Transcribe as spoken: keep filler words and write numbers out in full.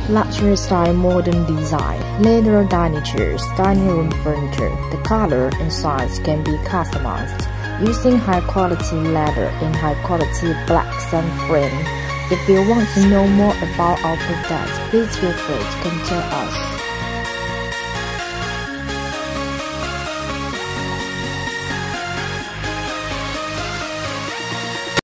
luxury style modern design, leather dining chairs, dining room furniture. The color and size can be customized using high quality leather and high quality black sun frame. If you want to know more about our products, please feel free to contact us.